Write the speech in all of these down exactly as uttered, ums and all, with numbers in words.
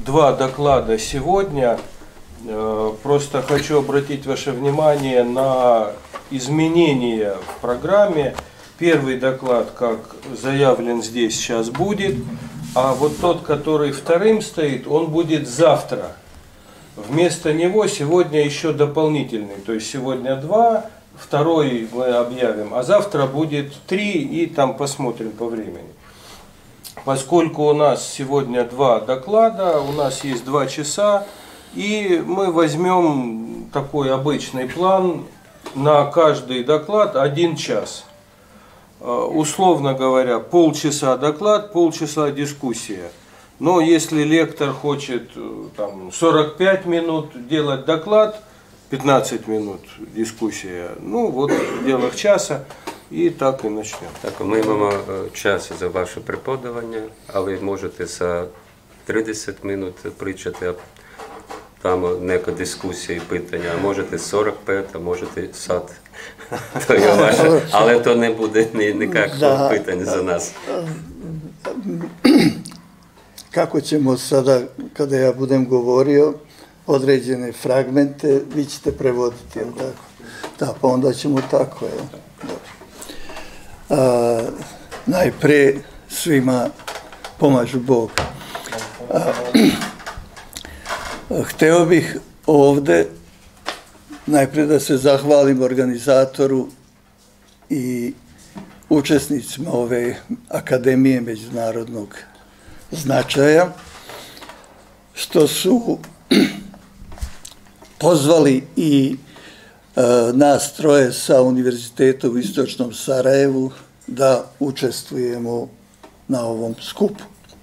два доклада сегодня. Просто хочу обратить ваше внимание на изменения в программе. Первый доклад, как заявлен здесь, сейчас будет, а вот тот, который вторым стоит, он будет завтра. Вместо него сегодня еще дополнительный, то есть сегодня два, второй мы объявим, а завтра будет три, и там посмотрим по времени. Поскольку у нас сегодня два доклада, у нас есть два часа, и мы возьмем такой обычный план на каждый доклад один час. Условно говоря, полчаса доклад, полчаса дискуссия. Но если лектор хочет там, сорок пять минут делать доклад, пятнадцать минут дискуссия, ну вот в пределах часа, і так і почнемо. Так, ми маємо час за ваше преподавання, а ви можете за тридцять минут причати там нека дискусія і питання, а можете сорок п'ять, а можете сад. То є ваше, але то не буде ніяких да. питань за нас. Kako ćemo sada, kada ja budem govorio, određene fragmente, vi ćete prevoditi, jel tako? Da, pa onda ćemo tako, jel? Dobro. A, najpre svima pomažu Bog. A, hteo bih ovde najpre da se zahvalim organizatoru i učesnicima ove akademije međunarodnog značaja, što su pozvali i e, nas troje sa Univerzitetom u Istočnom Sarajevu da učestvujemo na ovom skupu.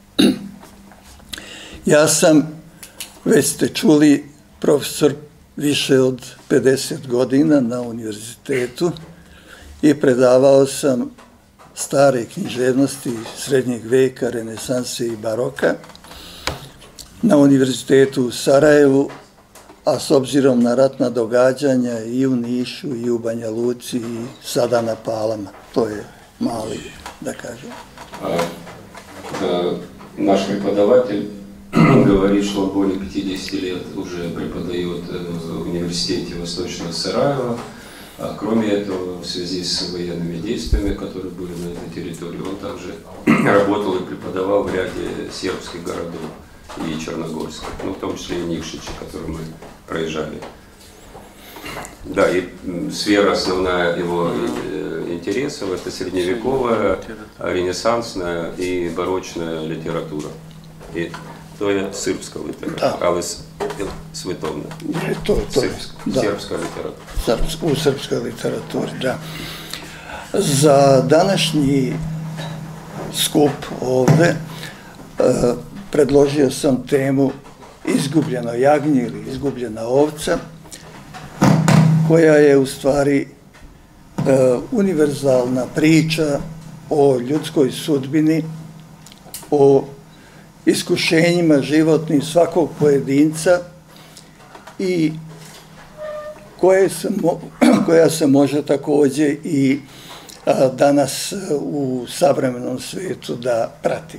Ja sam, već ste čuli, profesor više od pedeset godina na univerzitetu i predavao sam stare književnosti srednjeg veka, renesanse i baroka na Univerzitetu u Sarajevu, a s obzirom na ratna događanja i u Nišu i u Banja Luci i sada na Palama. To je mali, da kažem. А, а, наш преподаватель говорит, что он более пятидесяти лет уже преподает в университете Восточного Сараева. А кроме этого, в связи с военными действиями, которые были на этой территории, он также работал и преподавал в ряде сербских городов и Черногорска, ну, в том числе и Никшичи, который мы проезжали. Да, и сфера основная его интересов – это средневековая, ренессансная и барочная литература. И to je srpska literatura, ali svetovna. To, to, Srpska, da. Srpska literatura. Srpsk, u srpskoj literaturi, da. Za današnji skup ovde e, predložio sam temu Izgubljeno jagnje ili Izgubljena ovca, koja je u stvari e, univerzalna priča o ljudskoj sudbini, o iskušenjima životnim svakog pojedinca i koje se mo, koja se može takođe i a, danas u savremenom svijetu da prati.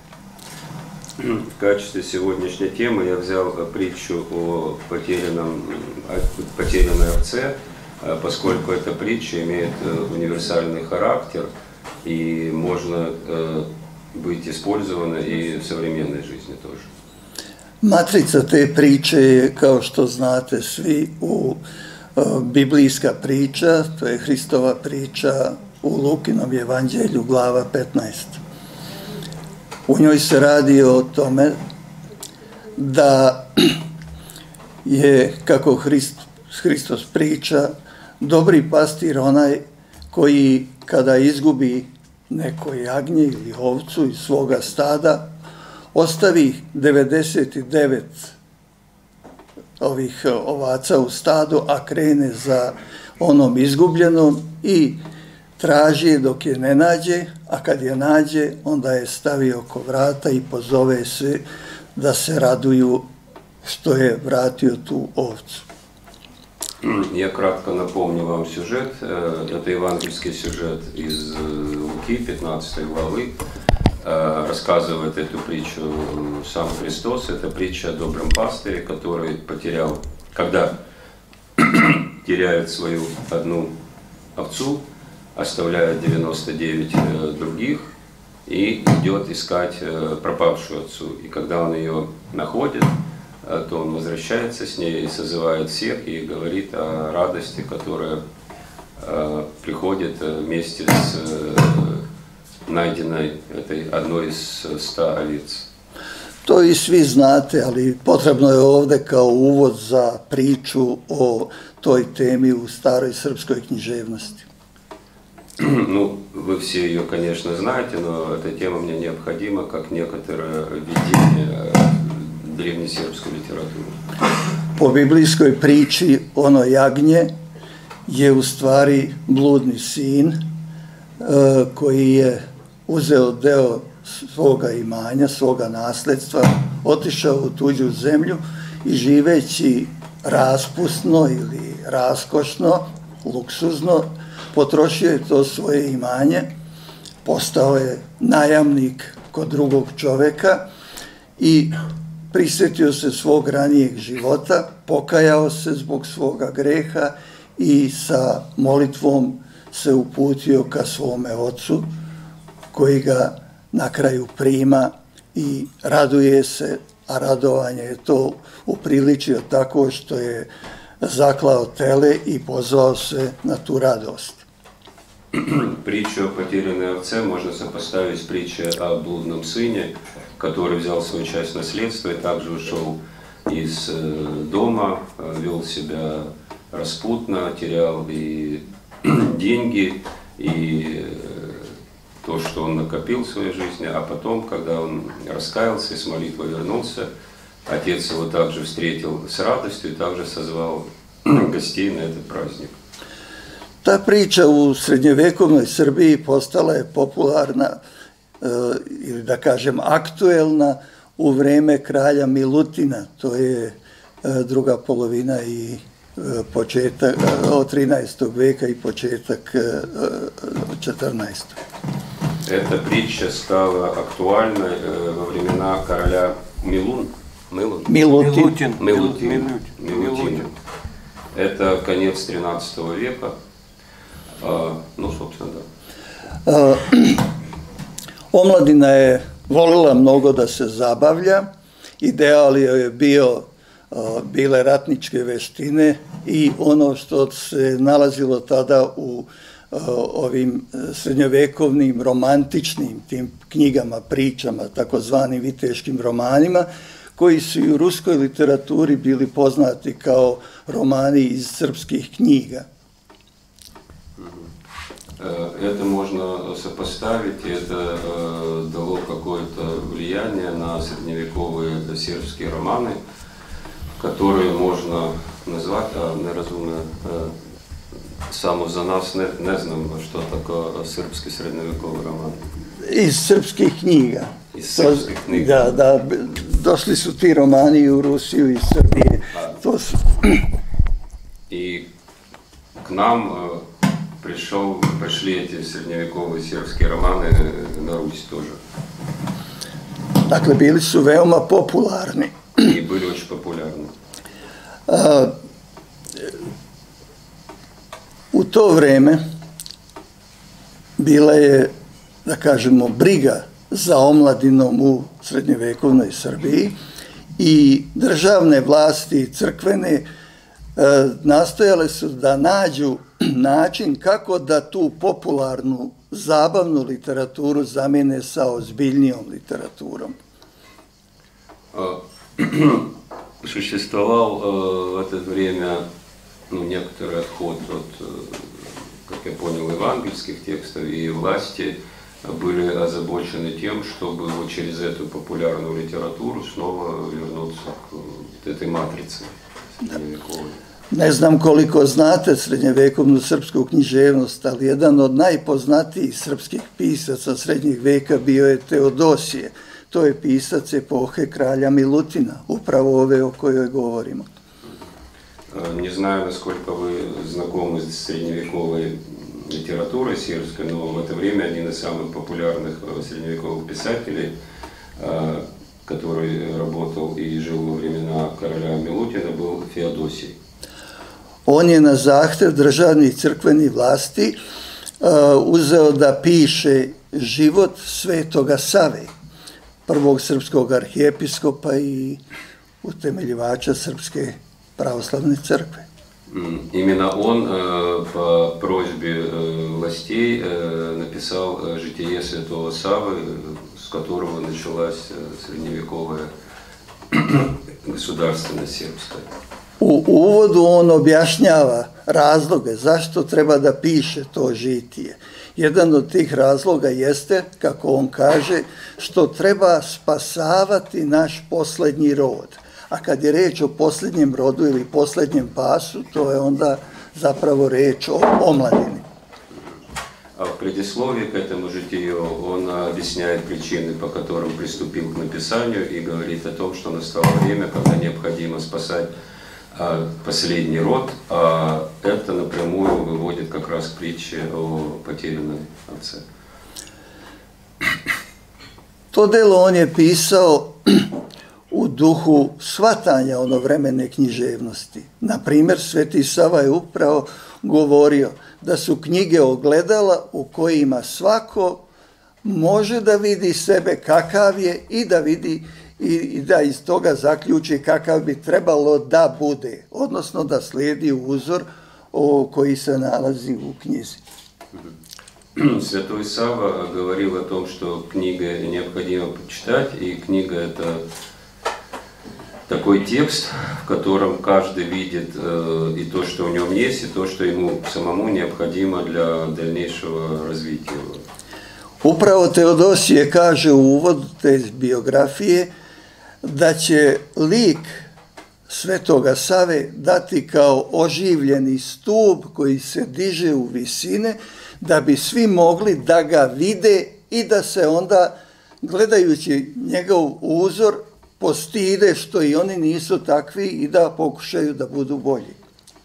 В качестве сегодняшней темы я взял притчу о потерянном, потерянной овце, поскольку эта притча имеет универсальный характер и можно быть использовано и в современной жизни тоже. Matrica te priče je, kao što znate svi, u uh, biblijska priča, to je Hristova priča u Lukinom evanđelju, glava petnaest. U njoj se radi o tome da je, kako Hrist, Hristos priča, dobri pastir onaj koji kada izgubi neko jagnje ili ovcu iz svoga stada, ostavi devedeset devet ovih ovaca u stadu, a krene za onom izgubljenom i traži dok je ne nađe, a kad je nađe, onda je stavi oko vrata i pozove sve da se raduju što je vratio tu ovcu. Я кратко напомню вам сюжет. Это евангельский сюжет из Луки, пятнадцатой главы. рассказывает эту притчу сам Христос. Это притча о добром пастыре, который потерял, когда теряет свою одну овцу, оставляет девяносто девять других и идет искать пропавшую овцу. И когда он ее находит, то он возвращается с ней и созывает всех и говорит о радости, которая приходит вместе с najdenoj этой одной из ста овец. To i svi znate, ali potrebno je ovdje kao uvod za priču o toj temi u staroj srpskoj književnosti. Ну, вы все ее, конечно, знаете, но эта тема мне необходима как некоторое введение в древнесербскую литературу. Po biblijskoj priči ono jagnje je u stvari bludni sin koji je uzeo deo svoga imanja, svoga nasljedstva, otišao u tuđu zemlju i živeći raspusno ili raskošno, luksuzno, potrošio je to svoje imanje, postao je najamnik kod drugog čovjeka i prisjetio se svog ranijeg života, pokajao se zbog svoga greha i sa molitvom se uputio ka svome ocu, koji ga na kraju prima i raduje se, a radovanje je to upriličio tako što je zaklao tele i pozvao se на ту радость. Притчу о потерянной овце можно сопоставить с притчей о блудном сыне, который взял свою часть наследства и также ушел из дома, вел себя распутно, терял и деньги, и то, что он накопил в своей жизни, а потом, когда он раскаялся и с молитвой вернулся, отец его также встретил с радостью и также созвал гостей на этот праздник. Ta priča u srednjovjekovnoj Srbiji postala je popularna e, ili da kažem aktuelna u vreme kralja Milutina, to je e, druga polovina i e, početak od trinaestog veka i početak e, četrnaestog. Эта притча стала актуальной во времена короля Милун. Милун? Милутин. Милутин. Милутин. Милутин. Это конец тринадцатого века. А, ну, собственно, да. Omladina je volila mnogo da se zabavlja, ideal je bio, bile ratničke veštine i ono što se nalazilo tada u ovim srednjovekovnim romantičnim tim knjigama, pričama, takozvanim viteškim romanima, koji su i u ruskoj literaturi bili poznati kao romani iz srpskih knjiga. Это можно сопоставить, это дало какое-то влияние на средневековые сербские романы, которые можно назвать, а неразумно, само за нас не, не знам što tako srpski srednjevjekovni roman. Iz srpskih knjiga. Iz srpskih knjiga. Da, da, došli su ti romani u Rusiju iz Srbije. To su... I k nam пришел, пришли эти средневековые сербские романы на Русь тоже. Dakle, bili su veoma popularni. И были очень популярны. A, u to vreme bila je, da kažemo, briga za omladinom u srednjevekovnoj Srbiji i državne vlasti i crkvene e, nastojale su da nađu način kako da tu popularnu, zabavnu literaturu zamijene sa ozbiljnijom literaturom. Существовал в это время ну, некоторый отход от, как я понял, евангельских текстов, и власти были озабочены тем, чтобы вот через эту популярную литературу снова вернуться к этой матрице средневековой. Ne znam koliko znate srednjevekovnu srpsku književnost, ali jedan od najpoznatijih srpskih pisaca srednjeg veka bio je Teodosije. To je pisac epohe kralja Milutina, upravo ove o kojoj govorimo. Не знаю, насколько вы знакомы с средневековой литературой сербской, но в это время один из самых популярных средневековых писателей, который работал и жил во времена короля Милутина, был Феодосий. On je na zahtev državnih crkvenih vlasti uh, uzeo da piše život Svetoga Save, prvog srpskog arhijepiskopa i utemeljivača Srpske pravoslavne crkve. Именно он э, по просьбе э, властей э, написал э, житие святого Савы, с которого началась э, средневековая государственность сербская. U uvodu on objašnjava razloge zašto treba da piše to žitije. Jedan od tih razloga jeste, kako on kaže, što treba spasavati naš posljednji rod. A kad je reč o posljednjem rodu ili posljednjem pasu, to je onda zapravo reč o omladini. А в предисловии к этому житию он объясняет причины, по которым приступил к написанию, и говорит о том, что настало время, когда необходимо спасать последний род, а это напрямую выводит как раз к притче о потерянном отце. To delo on je pisao u duhu shvatanja onovremene književnosti. Na primjer, Sveti Sava je upravo govorio da su knjige ogledala u kojima svako može da vidi sebe kakav je i da vidi i da iz toga zaključi kakav bi trebalo da bude, odnosno da slijedi uzor koji se nalazi u knjizi. Святой Сава говорил о том, что книга необходимо почитать, и книга — это такой текст, в котором каждый видит э, и то, что в нем есть, и то, что ему самому необходимо для дальнейшего развития. Upravo Teodosije kaže u uvodu te biografije da će lik Svetoga Save dati kao oživljeni stup koji se diže u visine, da bi svi mogli da ga vide i da se onda, gledajući njegov uzor, postide što i oni nisu takvi i da pokušaju da budu bolji.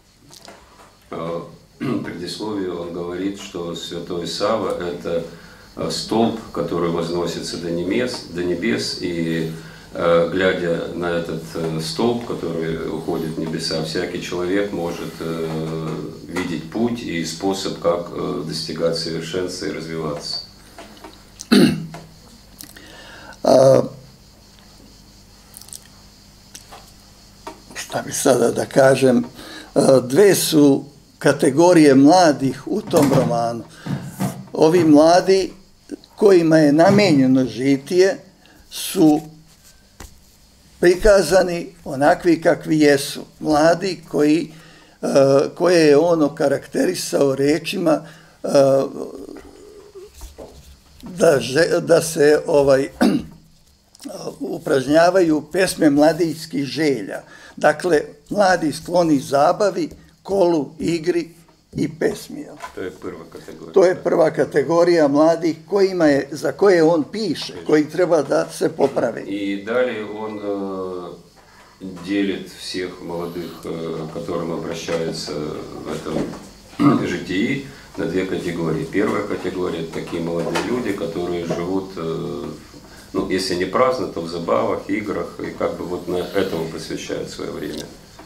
В предисловии он говорит, что Святой Сава — это столб, который возносится до небес, до небес, и глядя на этот столб, который уходит в небеса, всякий человек может видеть путь и способ, как достигать совершенства и развиваться. Šta bi sada da kažem, dve su kategorije mladih u tom romanu. Ovi mladi kojima je namenjeno žitije su prikazani onakvi kakvi jesu. Mladi koji, koje je on okarakterisao rečima da, da se ovaj, upražnjavaju pesme mladijskih želja. Dakle, mladi skloni zabavi, kolu, igri i pesmi. To je prva kategorija. To je prva kategorija mladih kojima je, za koje on piše, koji treba da se poprave. И далее он э, делит всех молодых, э, к которым обращается в этом житии, на две категории. Первая категория — это такие молодые люди, которые живут, э, ну, если не праздно, то в забавах, играх, и как бы вот на этому посвящают свое время.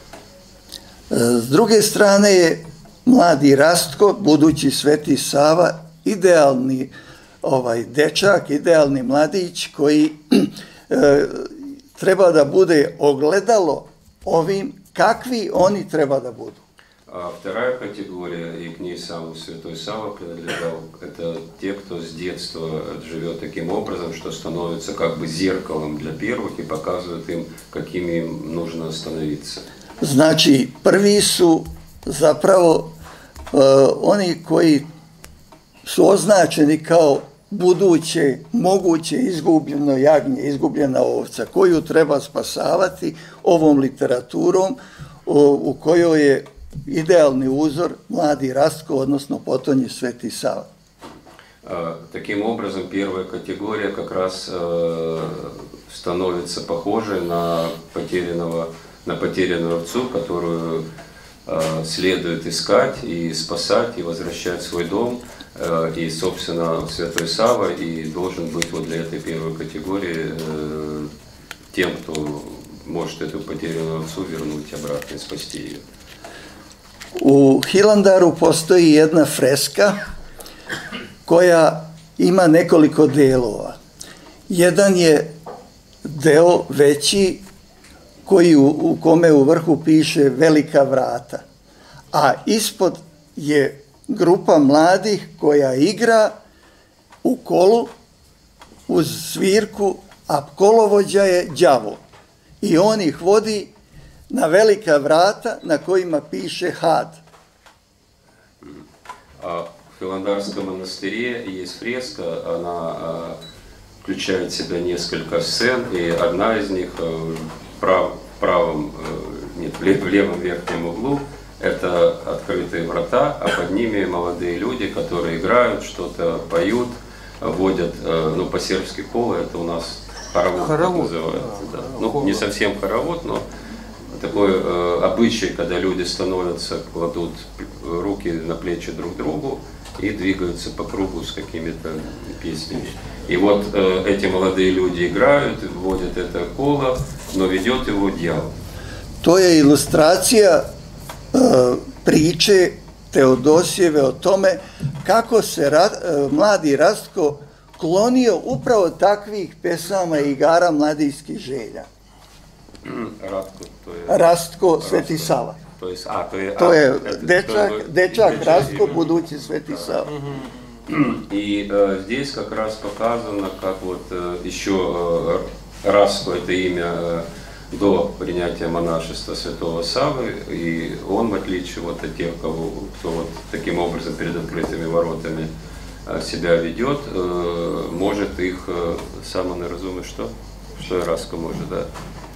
S druge strane je mladi Rastko, budući Sveti Sava, idealni ovaj dečak, idealni mladić koji e, treba da bude ogledalo ovim kakvi oni treba da budu. А вторая категория, и к ней сам Святой Сава принадлежал, это те, кто с детства живет таким образом, что становится как бы зеркалом для первых и показывает им, какими им нужно становиться. Znači, prvi su zapravo uh, oni koji su označeni kao buduće, moguće izgubljeno jagnje, izgubljena ovca, koju treba spasavati ovom literaturom u, u kojoj je idealni uzor mladi Rastko, odnosno potonji Sveti Sava. Таким образом, первая категория как раз э, становится похожей на потерянного, на потерянную овцу, которую следует искать и спасать, и возвращать свой дом. И, собственно, святой Савва и должен быть вот для этой первой категории тем, кто может эту потерянную овцу вернуть обратно и спасти ее. U Hilandaru postoji jedna freska koja ima nekoliko delova. Jedan je deo veći koji u, u kome u vrhu piše velika vrata, a ispod je grupa mladih koja igra u kolu uz svirku, a kolovođa je đavo i on ih vodi na velika vrata na kojima piše Had. А в Хиландарском монастыре есть фреска, она а, включает в себя несколько сцен, и одна из них а, прав, в правом, а, нет, в, лев, в левом верхнем углу это открытые врата, а под ними молодые люди, которые играют, что-то поют, водят, а, ну по-сербски кола, это у нас хоровод, хоровод. называется. Да. Да. Ну, не совсем хоровод, но такой э, обычай, когда люди становятся, кладут руки на плечи друг другу и двигаются по кругу с какими-то песнями. И вот э, эти молодые люди играют, вводят это коло, но ведет его дьявол. To je ilustracija uh, priče Teodosijeve o tome kako se ra, uh, mladi Rastko klonio upravo takvih pesama i igara mladijskih želja. Ratko, to je... Rastko, Sveti Sava. To je, a, to je, To je a, это, dečak, to je, dečak dečak Rastko, ime. budući Sveti Sava. И э, здесь как раз показано, как вот э, еще э, Растко, это имя э, до принятия монашества святого Саввы, и он, в отличие вот от тех, кого, кто вот таким образом перед открытыми воротами э, себя ведет, э, может их э, самонаразумно, что? Что Растко может, да?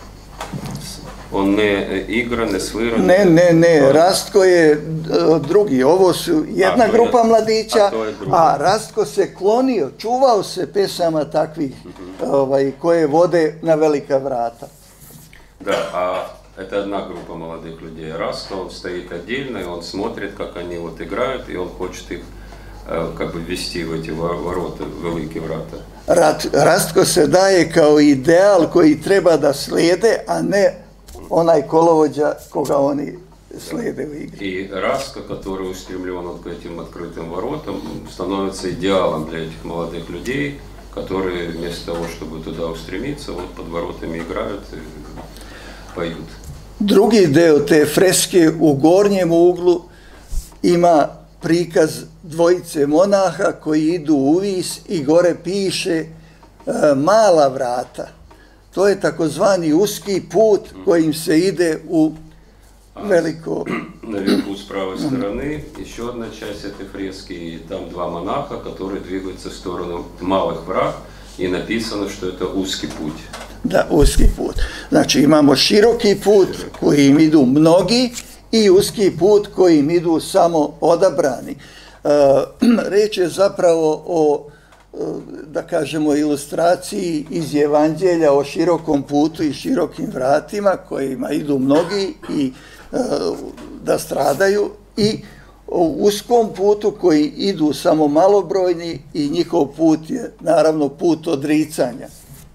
On ne igra, ne svira. Ne, ne, ne, Rastko je uh, drugi. Ovo su jedna A, grupa je, mladića, a, a Rastko se klonio, čuvao se pesama takvih uh-huh. ovaj, koje vode na velika vrata. Да, а это одна группа молодых людей. Растко, он стоит отдельно, и он смотрит, как они вот играют, и он хочет их э, как бы ввести в эти ворота, великие врата. Rastko se daje kao ideal koji treba da slijede, a ne onaj kolovođa koga oni slijede u igri. И Растко, который устремлен вот к этим открытым воротам, становится идеалом для этих молодых людей, которые вместо того, чтобы туда устремиться, вот под воротами играют и поют. Drugi deo te freske u gornjem uglu ima prikaz dvojice monaha koji idu u vis i gore piše e, mala vrata. To je takozvani uski put kojim se ide u veliko... Наверху с правой стороны еще одна часть этой фрески, и там два монаха, которые двигаются в сторону малых врат, и написано, что это узкий путь. Da, uski put. Znači imamo široki put kojim idu mnogi i uski put kojim idu samo odabrani. E, reč je zapravo o, da kažemo, ilustraciji iz Evanđelja o širokom putu i širokim vratima kojima idu mnogi i e, da stradaju, i o uskom putu koji idu samo malobrojni i njihov put je naravno put odricanja.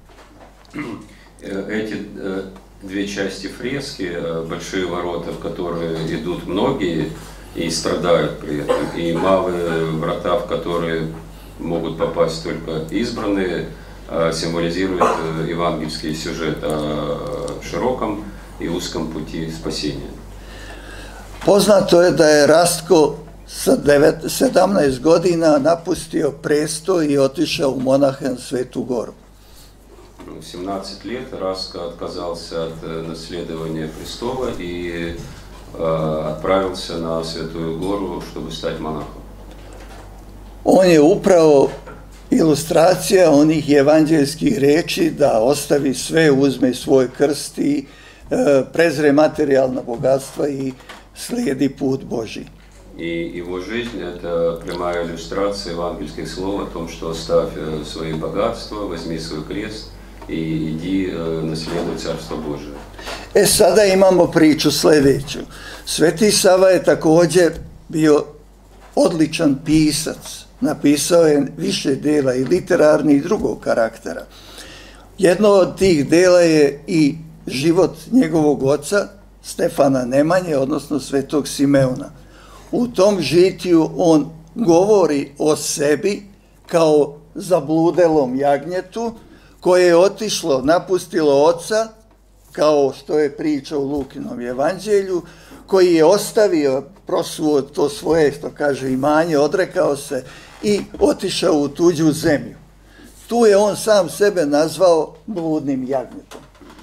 Эти две части фрески, большие ворота, в которые идут многие и страдают при этом, и малые врата, в которые могут попасть только избранные, символизируют евангельский сюжет о широком и узком пути спасения. Poznato je da je Rastko sa sedamnaest godina napustio prestoj i otišao u monahe na Svetu Goru. В семнадцать лет Растко отказался от наследования престола и э, отправился на Святую Гору, чтобы стать монахом. On je upravo ilustracija onih evanđelskih reči da ostavi sve, uzme svoj krst i e, prezre materijalna bogatstva i slijedi put Božji. И его жизнь – это прямая иллюстрация евангельских слов о том, что оставь свои богатства, возьми свой крест и иди наследуй Царство Божие. E sada imamo priču sljedeću. Sveti Sava je također bio odličan pisac. Napisao je više dela i literarnih i drugog karaktera. Jedno od tih dela je i život njegovog oca, Stefana Nemanje, odnosno Svetog Simeona. U tom žitiju on govori o sebi kao zabludelom jagnjetu koje je otišlo, napustilo oca, kao što je priča u Lukinom evanđelju, koji je ostavio, prosuo to svoje, što kaže, imanje, odrekao se i otišao u tuđu zemlju. Tu je on sam sebe nazvao bludnim jagnjetom.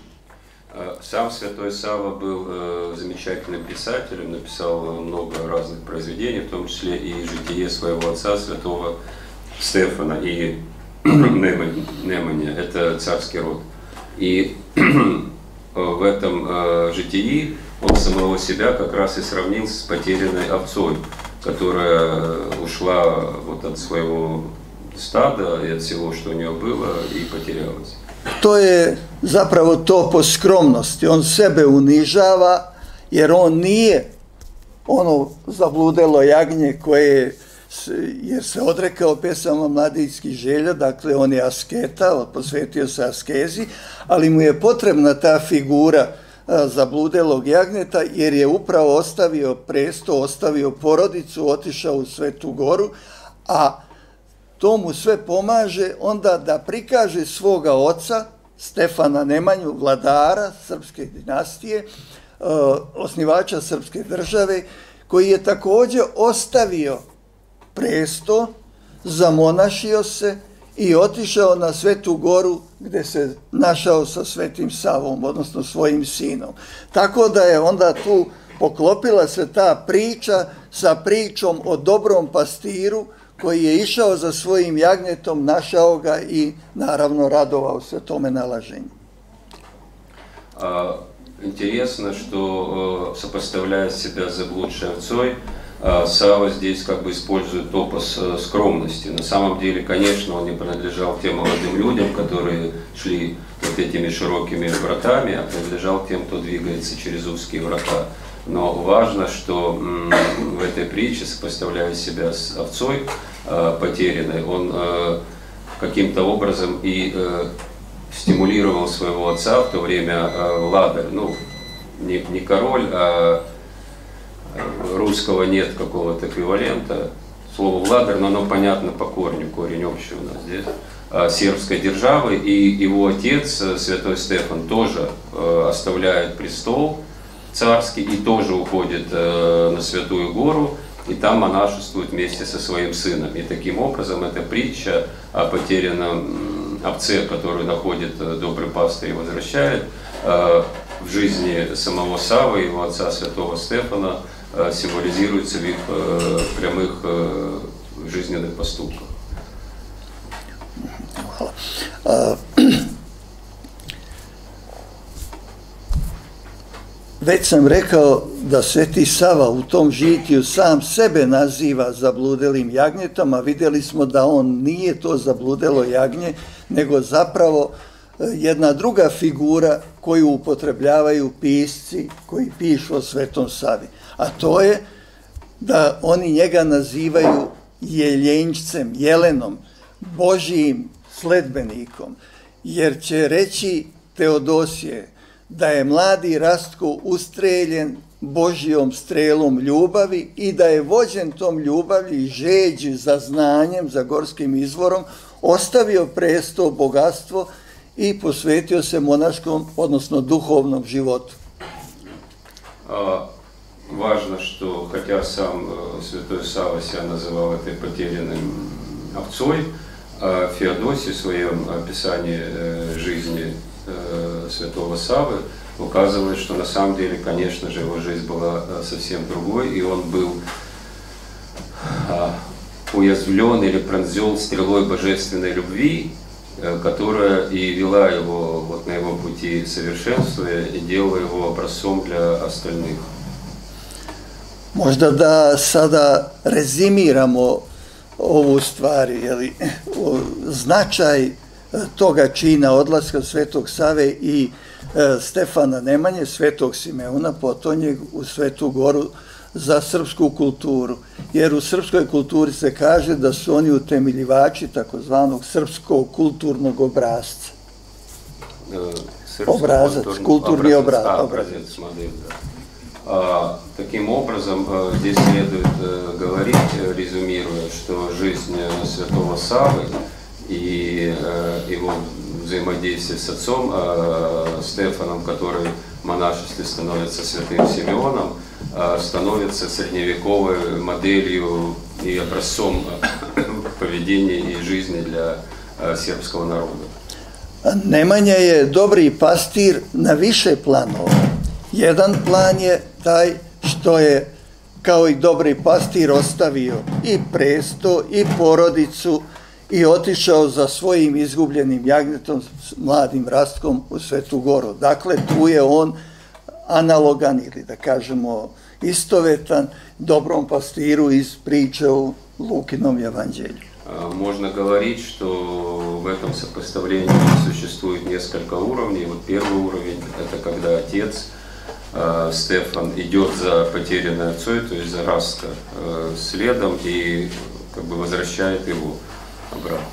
Сам Святой Савва был э, замечательным писателем, написал много разных произведений, в том числе и житие своего отца, святого Стефана и Неманя, это царский род. И в этом э, житии он самого себя как раз и сравнил с потерянной овцой, которая ушла вот от своего стада и от всего, что у нее было, и потерялась. To je zapravo to po skromnosti. On sebe unižava jer on nije ono zabludelo jagnje koje jer se odrekao pesama mladićskih želja, dakle on je asketa, posvetio se askezi, ali mu je potrebna ta figura zabludelog jagnjeta jer je upravo ostavio presto, ostavio porodicu, otišao u Svetu Goru, a to mu sve pomaže onda da prikaže svoga oca, Stefana Nemanju, vladara srpske dinastije, osnivača srpske države, koji je također ostavio presto, zamonašio se i otišao na Svetu Goru gdje se našao sa Svetim Savom, odnosno svojim sinom. Tako da je onda tu poklopila se ta priča sa pričom o dobrom pastiru koji je išao za svojim jagnjetom, našao ga i naravno radovao se tome nalaženju. Интересно, что сопоставляя себя с заблудшей овцой, Савва здесь как бы использует топос скромности. На самом деле, конечно, он не принадлежал тем молодым людям, которые шли вот этими широкими вратами, а принадлежал тем, кто двигается через узкие врата. Но важно, что в этой притче, сопоставляя себя с овцой э, потерянной, он э, каким-то образом и э, стимулировал своего отца, в то время э, Владарь, ну, не, не король, а русского нет какого-то эквивалента. Слово Владарь, но оно понятно по корню, корень общий у нас здесь, э, сербской державы, и его отец, святой Стефан, тоже э, оставляет престол царский и тоже уходит э, на Святую Гору, и там монашествует вместе со своим сыном. И таким образом эта притча о потерянном овце, которую находит добрый пастырь и возвращает, э, в жизни самого Саввы, его отца святого Стефана, э, символизируется в их э, прямых э, жизненных поступках. Već sam rekao da Sveti Sava u tom žitiju sam sebe naziva zabludelim jagnjetom, a vidjeli smo da on nije to zabludelo jagnje, nego zapravo jedna druga figura koju upotrebljavaju pisci koji pišu o Svetom Savi. A to je da oni njega nazivaju jeljenjcem, jelenom, Božijim sledbenikom, jer će reći Teodosije da je mladi Rastko ustreljen Božijom strelom ljubavi i da je vođen tom ljubavi i žeđi za znanjem, za gorskim izvorom, ostavio presto bogatstvo i posvetio se monaškom, odnosno duhovnom životu. А, важно, что хотя сам э, святой Савва себя называл этой потерянным овцой, а Феодосий в своем описании э, жизни святого Саввы указывает, что на самом деле, конечно же, его жизнь была совсем другой, и он был уязвлен или пронзен стрелой божественной любви, которая и вела его вот на его пути совершенствия и делала его образцом для остальных. Možda da sada rezimiramo ovu stvar, jeli, značaj toga čina odlaska Svetog Save i Stefana Nemanje, Svetog Simeona, potonjeg u Svetu Goru za srpsku kulturu. Jer u srpskoj kulturi se kaže da su oni utemeljivači takozvanog srpskog kulturnog obrazca. Obrazac, kulturni obrazac. А, таким образом, здесь следует говорить, резюмируя, что жизнь святого Саввы и его взаимодействие с отцом Стефаном, который в монашестве становится святым Симеоном, становится средневековой моделью и образцом поведения и жизни для сербского народа. Nemanja je dobri pastir na više planova. Jedan plan je taj što je kao i dobri pastir ostavio i presto i porodicu i otišao za svojim izgubljenim jagnjetom, mladim Rastkom u Svetu Goru. Dakle, tu je on analogan ili da kažemo istovetan dobrom pastiru iz priče u Lukinom evanđelju. Можно говорить, что в этом сопоставлении существует несколько уровней. Вот первый уровень – это когда отец Стефан идет за потерянной отцой, то есть за Растка, следом и как бы возвращает его обратно.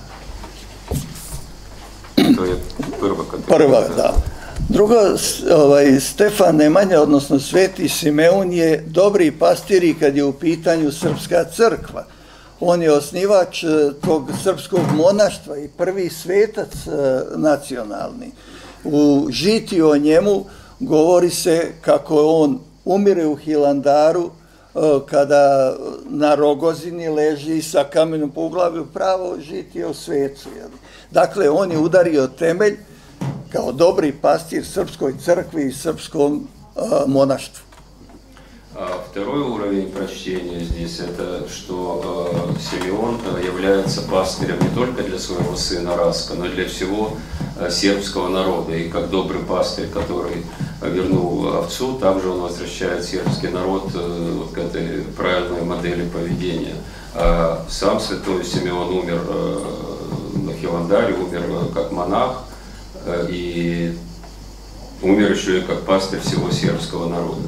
To je prva kategorija. Prva, da. Drugo, ovaj, Stefan Nemanja, odnosno Sveti Simeon je dobri pastir i kad je u pitanju srpska crkva. On je osnivač tog srpskog monaštva i prvi svetac nacionalni. U žitiju o njemu govori se kako on umire u Hilandaru kada na Rogozini leži sa kamenom po uglavlju, pravo žitije o svecu. Dakle, on je udario temelj kao dobri pastir srpskoj crkvi i srpskom monaštvu. Второй уровень прочтения здесь это, что э, Симеон является пастырем не только для своего сына Растка, но и для всего э, сербского народа. И как добрый пастырь, который вернул овцу, также он возвращает сербский народ э, вот к этой правильной модели поведения. А сам святой Симеон умер э, на Хиландаре, умер э, как монах э, и умер еще и как пастырь всего сербского народа.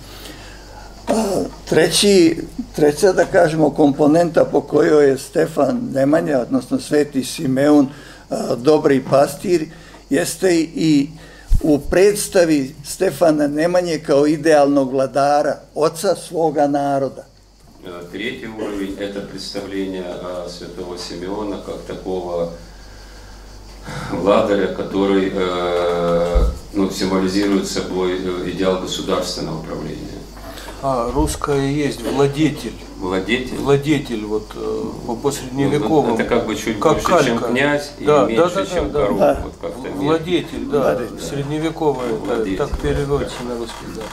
Treći, treća, da kažemo, komponenta po kojoj je Stefan Nemanja, odnosno Sveti Simeon, dobri pastir, jeste i u predstavi Stefana Nemanje kao idealnog vladara, oca svoga naroda. Третий уровень – это представление святого Симеона как такого владаря, который ну, символизирует собой идеал государственного управления. А, русское есть владетель. Владетель? Владетель, вот по, по средневековому. Это как бы чуть как больше, калька. Чем князь, да, и меньше, да, да, чем да, король. да. Вот как-то Владетель, да, Владетель, да. Средневековое, Владетель. так переводится на русский, да.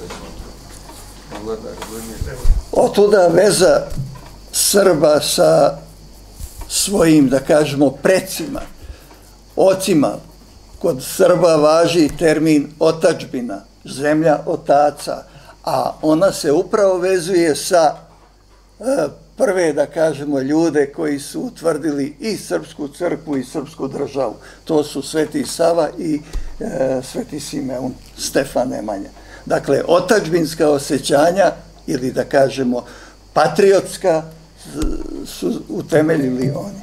Владарь, владетель. Otuda veza Srba sa svojim, da kažemo, precima, ocima. Kod Srba važi termin otačbina, zemlja otaca, a ona se upravo vezuje sa e, prve, da kažemo, ljude koji su utvrdili i srpsku crkvu i srpsku državu. To su Sveti Sava i e, Sveti Simeon, Stefan Nemanja. Dakle, otačbinska osjećanja ili, da kažemo, patriotska su utemeljili oni.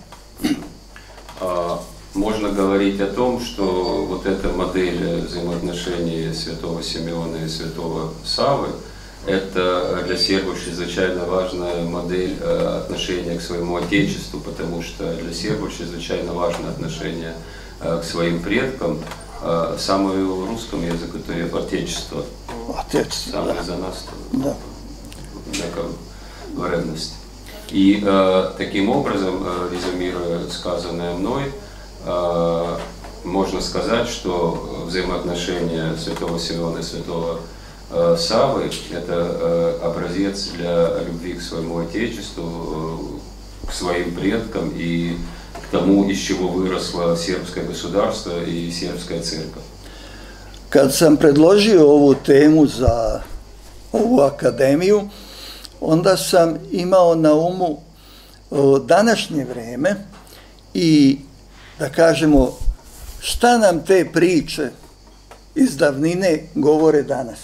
А, можно говорить о том, что вот эта модель взаимоотношений святого Симеона и святого Саввы – это для сербов чрезвычайно важная модель отношения к своему отечеству, потому что для сербов чрезвычайно важно отношение к своим предкам. Самое в русском языке – это отечество. Отечество, Самое да. за нас. Да. Некая вредность. И э, таким образом, э, резюмируя сказанное мной, э, можно сказать, что взаимоотношения святого Симеона и святого э, Саввы – это э, образец для любви к своему Отечеству, э, к своим предкам и к тому, из чего выросло сербское государство и сербская церковь. Kad sam predložio ovu temu za ovu akademiju, onda sam imao na umu današnje vreme i, da kažemo, šta nam te priče iz davnine govore danas.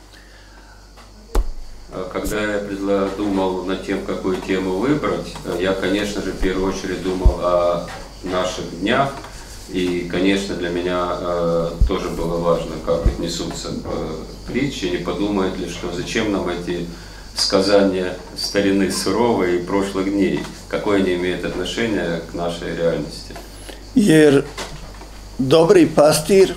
Когда я думал над тем, какую тему выбрать, я, конечно же, в первую очередь думал о наших днях. И, конечно, для меня э, тоже было важно, как отнесутся к э, притче, не подумают ли, что зачем нам эти сказания старины суровой и прошлых дней, какое они имеют отношение к нашей реальности. Jer dobri pastir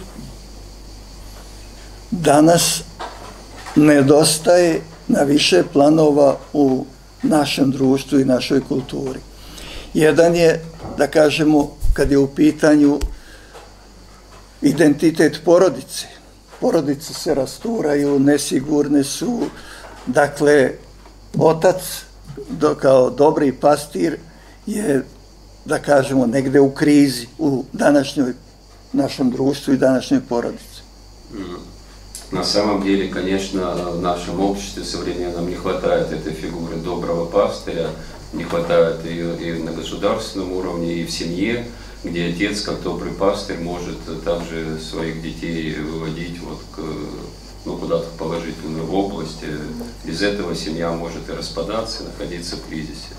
danas nedostaje na više planova u našem društvu i našoj kulturi. Jedan je, da kažemo, kad je u pitanju identitet porodice. Porodice se rasturaju, nesigurne su. Dakle, otac do, kao dobri pastir je, da kažemo, negde u krizi u današnjoj našem društvu i današnjoj porodici. На самом деле, конечно, в нашем обществе современном не хватает этой фигуры доброго пастыря, не хватает ее и на государственном уровне, и в семье, где отец, как добрый пастырь, может также своих детей выводить вот к, ну, куда-то в положительную область. Без этого семья может и распадаться, и находиться в кризисе.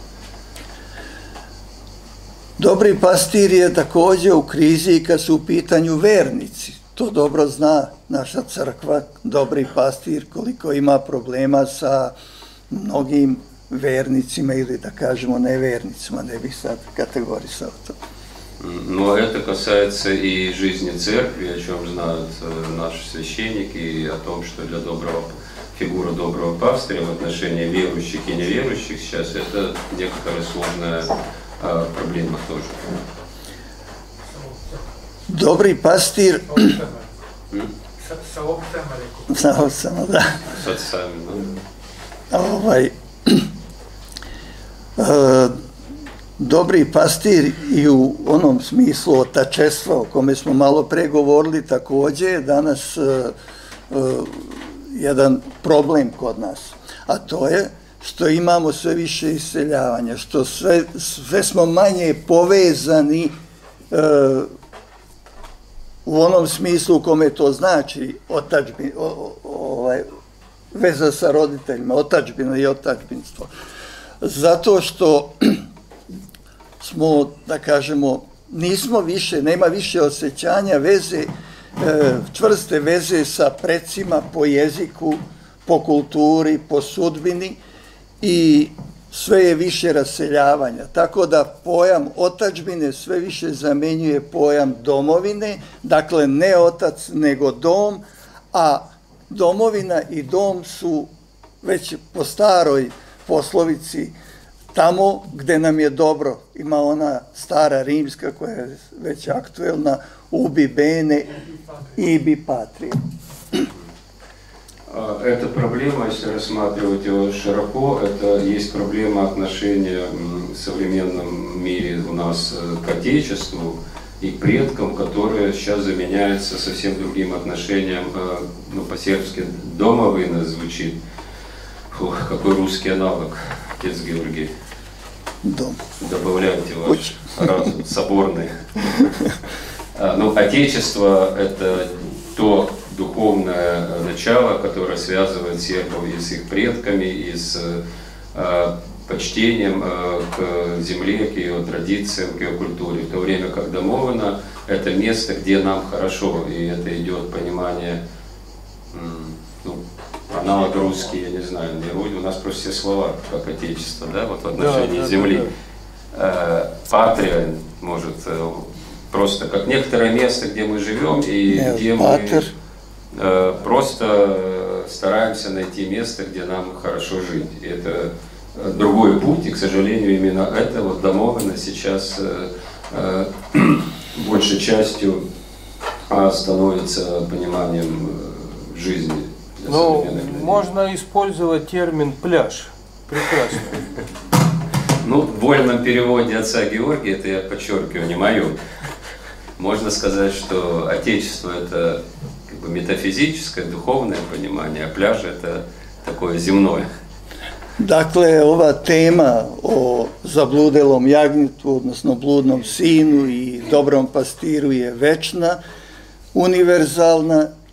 Dobri pastir je također u krizi kad su u pitanju vernici. To dobro zna naša crkva, dobri pastir, koliko ima problema sa mnogim vernicima ili, da kažemo, nevernicima, ne bih sad kategorisao to. Но это касается и жизни церкви, о чем знают наши священники, и о том, что для доброго, фигура доброго пастыря в отношении верующих и неверующих сейчас это некоторая сложная а, проблема тоже. Dobri pastir... Sa ovcama, rekao. Sa ovcama, da. С отцами, да. Ovaj... Dobri pastir i u onom smislu otačestva o kome smo malo pre govorili također je danas uh, uh, jedan problem kod nas. A to je što imamo sve više iseljavanja, što sve, sve smo manje povezani uh, u onom smislu u kome to znači otačbin, o, o, ovaj, veza sa roditeljima, otačbina i otačbinstvo. Zato što smo, da kažemo, nismo više, nema više osjećanja veze, e, čvrste veze sa precima po jeziku, po kulturi, po sudbini i sve je više raseljavanja. Tako da pojam otačbine sve više zamenjuje pojam domovine, dakle ne otac nego dom, a domovina i dom su već po staroj poslovici tamo gde nam je dobro. Ima ona stara rimska koja je već aktuelna, ubi bene, ibi patria. Эта проблема, если рассматривать ее широко, это есть проблема отношения в современном мире у нас к Отечеству и к предкам, которое сейчас заменяется совсем другим отношением, ну, по-сербски домовина звучит. Фух, какой русский аналог, отец Георгий. Дом. Добавляйте ваш разум соборный. Ну, Отечество – это то духовное начало, которое связывает сербов и с их предками, и с э, почтением э, к земле, к ее традициям, к ее культуре. В то время как домовина – это место, где нам хорошо, и это идет понимание, ну, аналог русский, я не знаю, не, у нас просто все слова, как отечество, да, вот в отношении да, да, земли. Да, да. Э, патрия, может, э, просто как некоторое место, где мы живем, и Нет, где патер. мы э, просто стараемся найти место, где нам хорошо жить. И это другой путь, и, к сожалению, именно это вот домовина сейчас э, э, большей частью э, становится пониманием э, жизни. Ну, можно использовать термин «пляж». Прекрасно. Ну, в вольном переводе отца Георгия, это я подчеркиваю, не мое. Можно сказать, что Отечество – это как бы метафизическое, духовное понимание, а пляж – это такое земное. Dakle, ova tema o zabludelom jagnjetu, odnosno bludnom sinu i dobrom pastiru je večna, univerzalna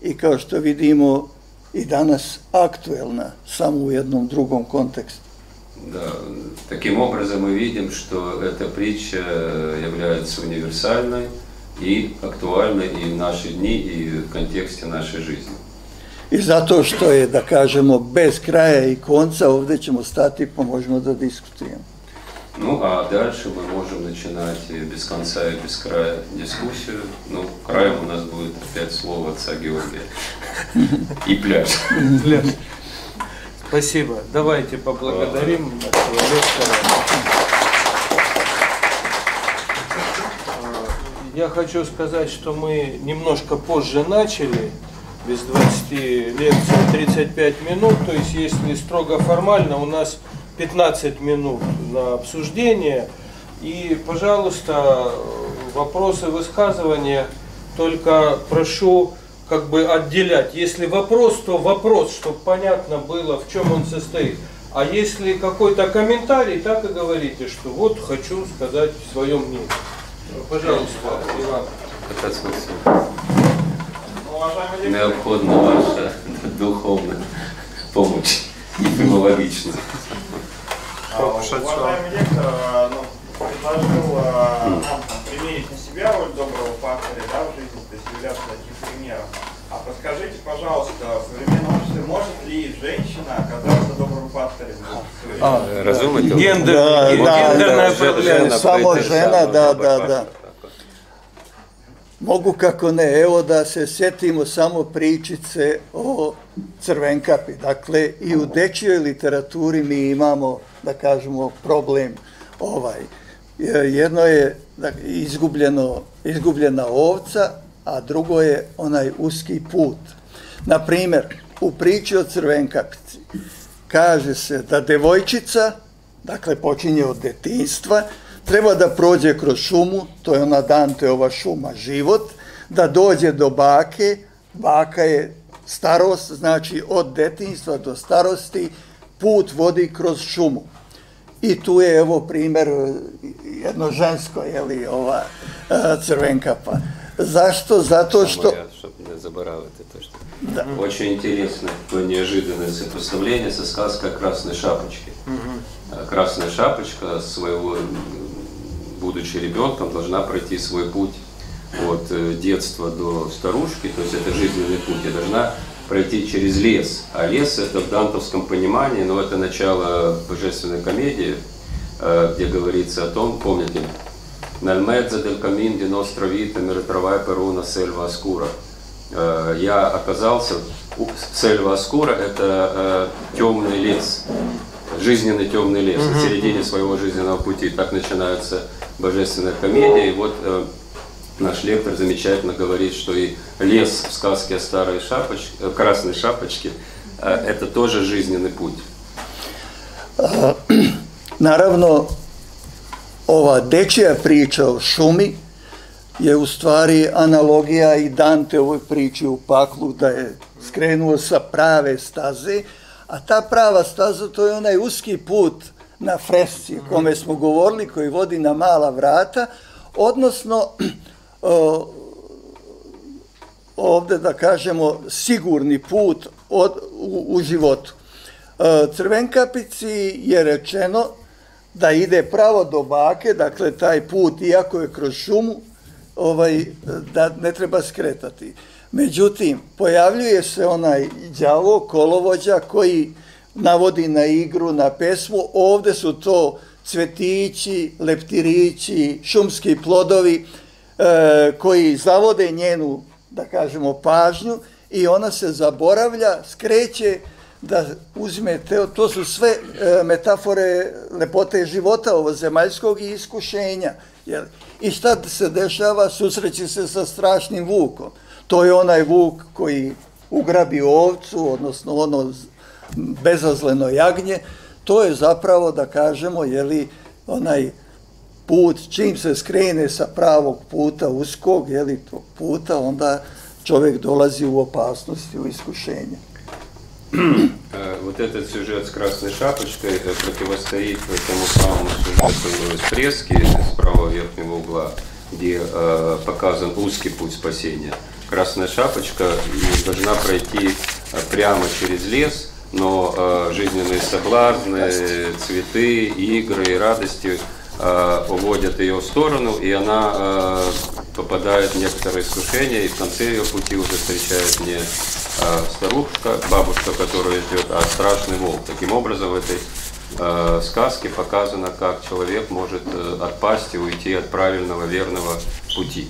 i kao što vidimo i danas aktuelna, samo u jednom drugom kontekstu. Да, таким образом мы видим, что эта притча является универсальной и актуальной и в наши дни, и в контексте нашей жизни. I zato što je, da kažemo, bez kraja i konca, ovdje ćemo stati pa možemo da diskutujemo. Ну, а дальше мы можем начинать без конца и без края дискуссию. Ну, краем у нас будет опять слово отца Георгия. И пляж. Пляж. Спасибо. Давайте поблагодарим нашего лектора. Я хочу сказать, что мы немножко позже начали, без двадцати лекций тридцать пять минут, то есть если строго формально у нас пятнадцать минут на обсуждение. И, пожалуйста, вопросы, высказывания, только прошу как бы отделять. Если вопрос, то вопрос, чтобы понятно было, в чем он состоит. А если какой-то комментарий, так и говорите, что вот хочу сказать свое мнение. Пожалуйста, Иван. Необходна ваша духовная помощь и филологичная. Уважаемый лектор, ну, предложил нам примерить на себя роль доброго пастыря, да, в жизни, то есть являться таким примером. А подскажите, пожалуйста, в современном обществе может ли женщина оказаться добрым пастырем? А, Разумно? Гендер, Да, да, гендерная да, проблема. Samo žena, da, da, da. Mogu kako ne, evo da se sjetimo samo pričice o Crvenkapi. Dakle, i u dečjoj literaturi mi imamo, da kažemo, problem ovaj. Jedno je dakle, izgubljeno, izgubljena ovca, a drugo je onaj uski put. Na primjer, u priči o Crvenkapici kaže se da devojčica, dakle počinje od detinjstva, treba da prođe kroz šumu, to je ona Danteova šuma život, da dođe do bake, baka je starost, znači od detinjstva do starosti put vodi kroz šumu. I tu je evo primjer jedno žensko, jeli, ova Crvenkapa. Zašto? Zato što... Чтобы не заборавать то, что... Да. Очень интересное, неожиданное сопоставление со сказкой о Красной Шапочке. Угу. Красная Шапочка, своего, будучи ребенком, должна пройти свой путь от детства до старушки, то есть это жизненный путь, и должна пройти через лес. А лес это в дантовском понимании, но это начало божественной комедии, где говорится о том, помните, «Nel mezzo del cammin di nostra vita mi ritrovai per una selva oscura». Я оказался, сельва оскура это темный лес, жизненный темный лес, mm-hmm. в середине своего жизненного пути. Так начинается божественная комедия. И вот э, наш лектор замечательно говорит, что и лес в сказке о старой шапочке, э, красной шапочке э, это тоже жизненный путь. Naravno, ova dečija priča o šumi je u stvari analogija i Danteovoj priči u paklu, da je skrenuo sa prave staze, a ta prava staza to je onaj uski put na fresci o kome smo govorili, koji vodi na mala vrata, odnosno o, ovdje da kažemo sigurni put od, u, u životu. O, Crvenkapici je rečeno da ide pravo do bake, dakle taj put, iako je kroz šumu, ovaj, da ne treba skretati. Međutim, pojavljuje se onaj đavo, kolovođa, koji navodi na igru, na pesmu. Ovdje su to cvetići, leptirići, šumski plodovi e, koji zavode njenu, da kažemo, pažnju i ona se zaboravlja, skreće da uzme, te, to su sve e, metafore lepote života ovozemaljskog i iskušenja. Jel? I šta se dešava? Susreći se sa strašnim vukom. To je onaj vuk koji ugrabi ovcu, odnosno ono bezazleno jagnje. To je zapravo, da kažemo, jeli, onaj put, čim se skrene sa pravog puta, uskog, jeli, tog puta, onda čovjek dolazi u opasnosti, u iskušenje. Вот этот сюжет с Красной Шапочкой противостоит тому самому сюжету с фрески с правого верхнего угла, где э, показан узкий путь спасения. Красная Шапочка и должна пройти прямо через лес, но э, жизненные соблазны, цветы, игры и радости э, уводят ее в сторону, и она э, попадает в некоторые искушения, и в конце ее пути уже встречает не э, старушка, бабушка, которая ждет, а страшный волк. Таким образом, в этой э, сказке показано, как человек может э, отпасть и уйти от правильного, верного пути.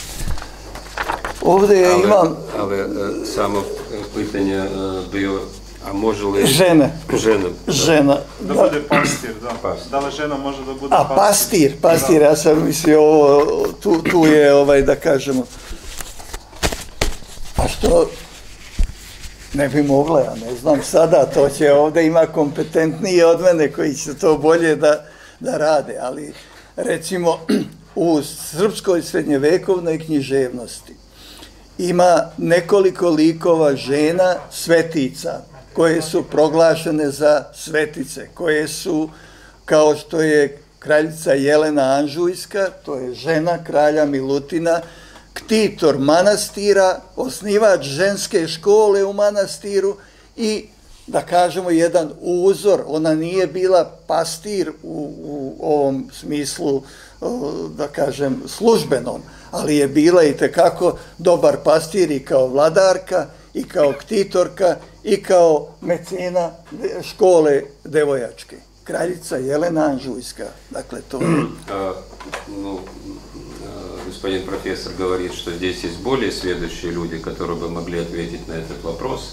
Ovdje Але, imam але е, саме питання е, було, а може ли... žene, Žena. žena. Да Da, bude pastir, da. Pastir. Da li žena može da bude a pastir, pastir, ja sam mislio ovo, tu, tu je ovaj da kažemo, a što ne bi mogla, ja ne znam sada, to će ovdje ima kompetentnije od mene koji će to bolje da, da rade, ali recimo u srpskoj srednjevekovnoj književnosti ima nekoliko likova žena svetica koje su proglašene za svetice, koje su, kao što je kraljica Jelena Anžujska, to je žena kralja Milutina, ktitor manastira, osnivač ženske škole u manastiru i, da kažemo, jedan uzor. Ona nije bila pastir u, u ovom smislu, da kažem, službenom, ali je bila i tekako dobar pastir i kao vladarka, i kao ktitorka, i kao mecena škole devojačke. Kraljica Jelena Anžujska. Dakle, to je... Ну, господин профессор говорит, что здесь есть более сведущие люди, которые бы могли ответить на этот вопрос.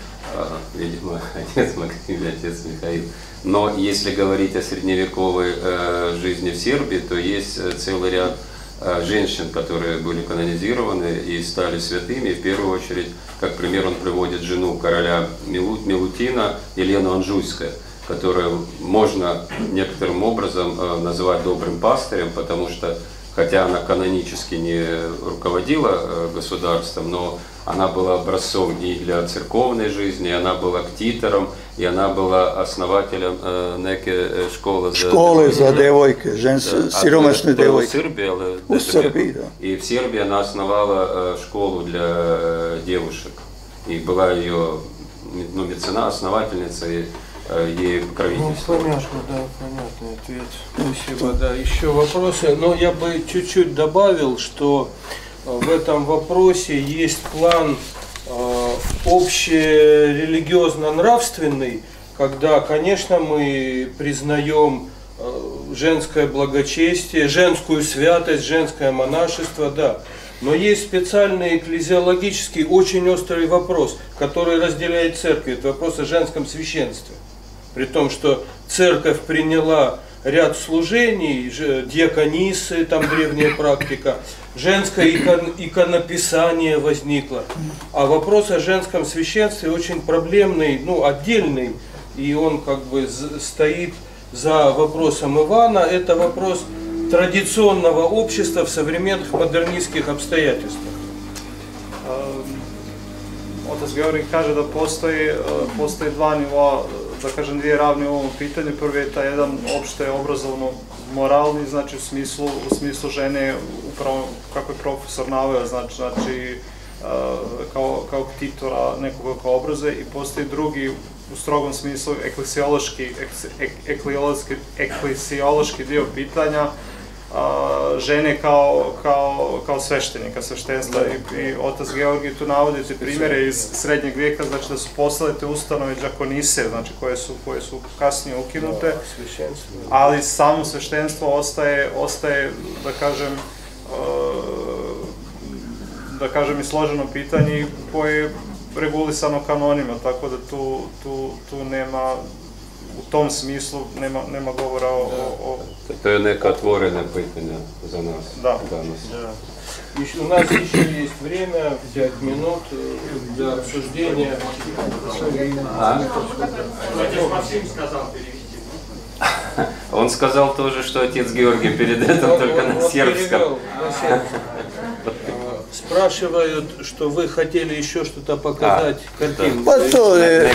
Видимо, отец Максим или отец Михаил. Но если говорить о средневековой э, жизни в Сербии, то есть целый ряд э, женщин, которые были канонизированы и стали святыми. В первую очередь, как пример, он приводит жену короля Милут, Милутина, Елену Анжуйскую, которую можно некоторым образом э, называть добрым пастырем, потому что, хотя она канонически не руководила э, государством, но она была образцом и для церковной жизни, она была ктитором, и она была основателем э, неке школы за Школы за девойки, женские, сиромашные девойки. В Сербии, але, У Сербии, да. И в Сербии она основала э, школу для э, девушек. И была ее ну, мецена, основательница и э, ей покровительство. Ну, понятно, да, понятный ответ. Спасибо, да. Еще вопросы. Но я бы чуть-чуть добавил, что в этом вопросе есть план э, общерелигиозно-нравственный, когда, конечно, мы признаем э, женское благочестие, женскую святость, женское монашество, да. Но есть специальный экклезиологический, очень острый вопрос, который разделяет церковь. Это вопрос о женском священстве. При том, что церковь приняла ряд служений, диаконисы, там древняя практика, женское икон, иконописание возникло. А вопрос о женском священстве очень проблемный, ну, отдельный, и он как бы стоит за вопросом Ивана. Это вопрос традиционного общества в современных модернистских обстоятельствах. Otac Georgij kaže da postoji, postoji dva nivoa, da kažem dvije ravni u ovom pitanju. Prvi je taj jedan opšte obrazovno moralni, znači u smislu, u smislu žene, upravo kako je profesor naveo, znači, znači kao, kao ktitora nekoga ko obrazuje, i postoji drugi u strogom smislu eklesiološki, eklesiološki, eklesiološki dio pitanja, a, žene kao, kao, kao sveštenika, sveštenstva. I, i otac Georgij tu navodite primjere iz srednjeg vijeka, znači da su postale te ustanove đakonise, znači koje su, koje su kasnije ukinute, ali samo sveštenstvo ostaje, ostaje da kažem, da kažem i složeno pitanje koje je regulisano kanonima, tako da tu, tu, tu nema, u tom smislu nema, nema govora o, o... To je neka otvorena pitanja za nas da. danas. Да. Еще, у нас еще есть время, пять минут для обсуждения. А? Он сказал тоже, что отец Георгий перед этим только на сербском. Спрашивают, что вы хотели еще что-то показать, а, картинку. Pa to je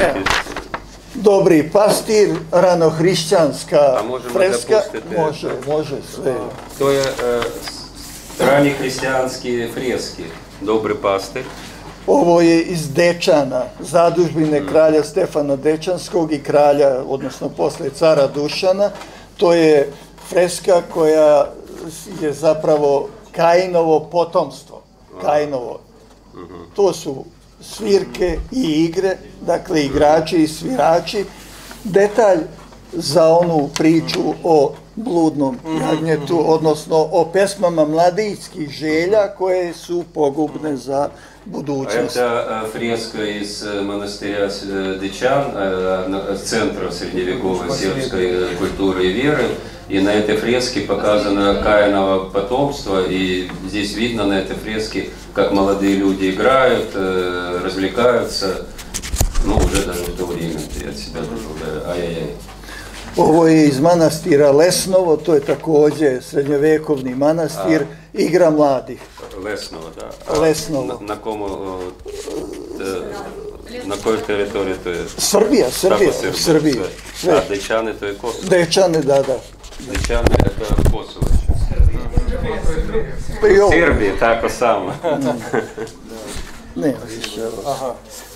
Dobri pastir, ranohrišćanska freska, može, može sve. To je раннехристианские фрески. добрый пастырь. Ovo je iz Dečana, zadužbine kralja Stefana Dečanskog i kralja, odnosno posle cara Dušana. To je freska koja je zapravo Kainovo potomstvo. Kainovo. To su svirke i igre, dakle igrači i svirači. Detalj za onu priču o bludnom jagnjetu, odnosno o pesmama mladićskih želja koje su pogubne za budućnost. Это фреска из монастыря Дечан, центра средневековой сербской культуры и веры. И на этой фреске показано Каиново потомство, и здесь видно на этой фреске, как молодые люди играют, развлекаются, ну уже даже в то время, я от себя даже ай-яй-яй. Ovo je iz manastira Lesnovo, to je također srednjovjekovni manastir, igra mladih. Lesnovo, da. Lesnovo. Na, na komu, na kojoj teritoriji to je? Srbija, Srbija, Srbija, Srbija. sve. Sve. A Dečane to je Kosovo? Dečane, da, da. Dečane это Kosovo. Pri ovom. Srbije, tako samo. Ne, više. Ага.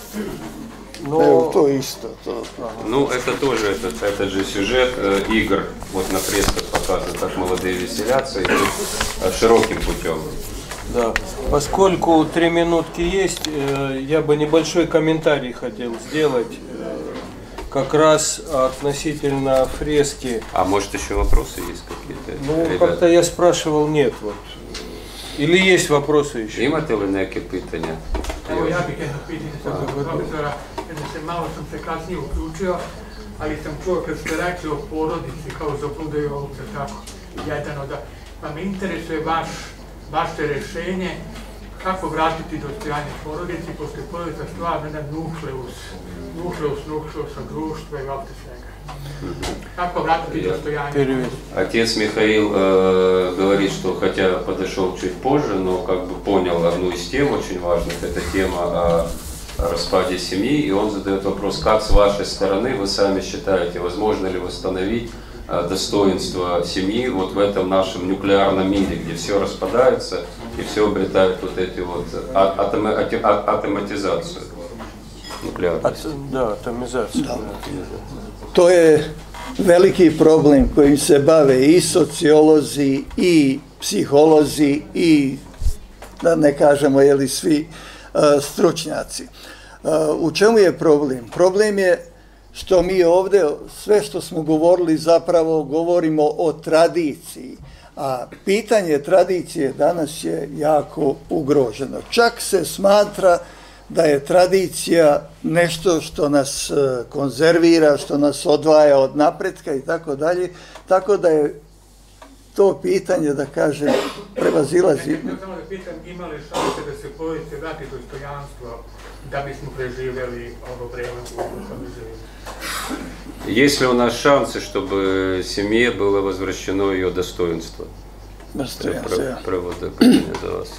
Evo, Но to isto. To. Ну, это тоже этот, этот же сюжет э, игр. Вот на фресках показано, как молодые веселятся, и э, широким путем. да, поскольку три минутки есть, э, я бы небольшой комментарий хотел сделать, э, как раз относительно фрески. А может еще вопросы есть какие-то? Ну, ребята? как-то я спрашивал, нет, вот. Или есть вопросы еще? Imate li neke pitanja? Evo ja bih jedno pitanje sad od profesora, jer se malo sam se kasnije uključio, ali sam čuo kad ste rekli o porodici kao zabludaju ovce, tako, jedan od, pa me interesuje vaš, vaše rešenje kako vratiti dostojanje porodici, pošto je porodica stvarno jedan nukleus, nukleus, nukleus od društva i ovdje svega. Как повратить достояние? Отец Михаил э, говорит, что хотя подошел чуть позже, но как бы понял одну из тем очень важных, это тема о, о распаде семьи, и он задает вопрос, как с вашей стороны вы сами считаете, возможно ли восстановить э, достоинство семьи вот в этом нашем нуклеарном мире, где все распадается и все обретает вот эти вот а, атоми, а, атоматизацию нуклеарной. От, да, атомизация. Da. To je veliki problem kojim se bave i sociolozi i psiholozi i, da ne kažemo, jeli svi uh, stručnjaci. Uh, u čemu je problem? Problem je što mi ovdje sve što smo govorili zapravo govorimo o tradiciji, a pitanje tradicije danas je jako ugroženo. Čak se smatra da je tradicija nešto što nas konzervira, što nas odvaja od napretka i tako dalje, tako da je to pitanje, da kažem, prevazilazi. Ja samo da pitam, ima li šanse da se porodice vrati dostojanstvo da bismo preživjeli ovo vreme u kojem živimo? Есть ли у нас шансы, чтобы семье было возвращено ее достоинство? Dostojanstvo, ja. Prvo da pitanje za vas.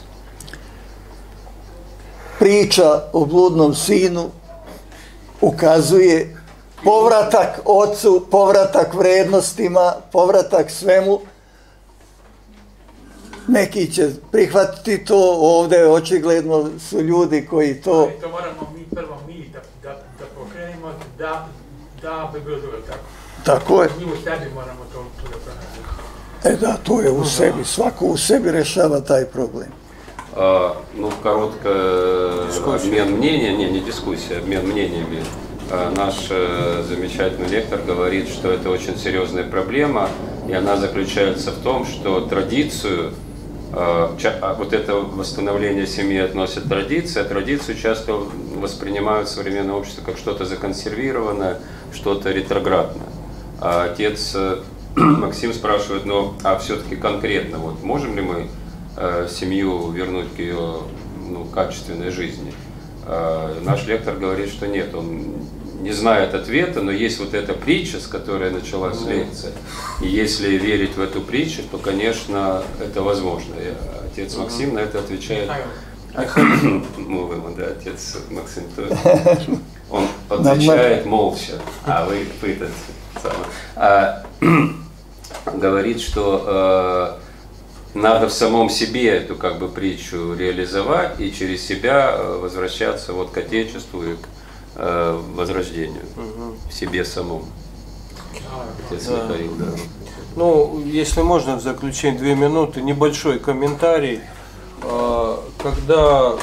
Priča o bludnom sinu ukazuje povratak ocu, povratak vrednostima, povratak svemu. Neki će prihvatiti to, ovdje očigledno su ljudi koji to... Ali to moramo mi prvo mi da, da, da pokrenemo, da, da bi bilo dobro tako. Tako je. Mi u sebi moramo to, to da pronađemo. E da, to je u sebi, svako u sebi rešava taj problem. А, ну, короткий обмен мнениями, не, не дискуссия, обмен мнениями. А, наш э, замечательный лектор говорит, что это очень серьезная проблема, и она заключается в том, что традицию, э, ча, вот это восстановление семьи относят к традиции, а традицию часто воспринимают в современном обществе как что-то законсервированное, что-то ретроградное. А отец э, Максим спрашивает, ну, а все-таки конкретно, вот, можем ли мы семью вернуть к ее, ну, качественной жизни. А наш лектор говорит, что нет, он не знает ответа, но есть вот эта притча, с которой началась лекция. И если верить в эту притчу, то, конечно, это возможно. И отец Максим на это отвечает. Ну, да, отец Максим тоже. Он отвечает молча, а вы пытаетесь. Говорит, что надо в самом себе эту как бы притчу реализовать и через себя возвращаться вот к Отечеству и к э, возрождению угу. в себе самом. Отец да. Михаил, да. Ну, если можно, в заключение две минуты, небольшой комментарий. Когда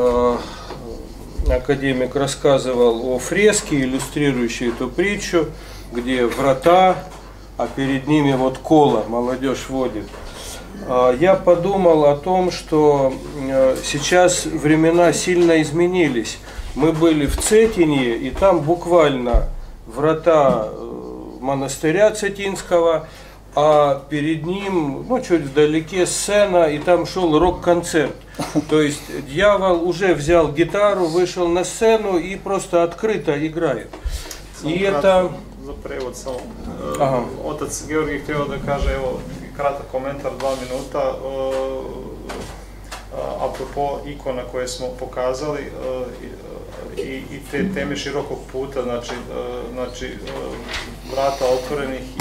академик рассказывал о фреске, иллюстрирующей эту притчу, где врата, а перед ними вот коло молодежь водит, я подумал о том, что сейчас времена сильно изменились. Мы были в Цетине, и там буквально врата монастыря Цетинского, а перед ним, ну, чуть вдалеке сцена, и там шел рок-концерт. То есть дьявол уже взял гитару, вышел на сцену и просто открыто играет. Samo I kratko, это... za prevod samo. Aha. Otac Georgij htio da kaže, evo, kratak komentar, dva minuta, apropo ikona koje smo pokazali i, i te teme širokog puta, znači, znači vrata otvorenih i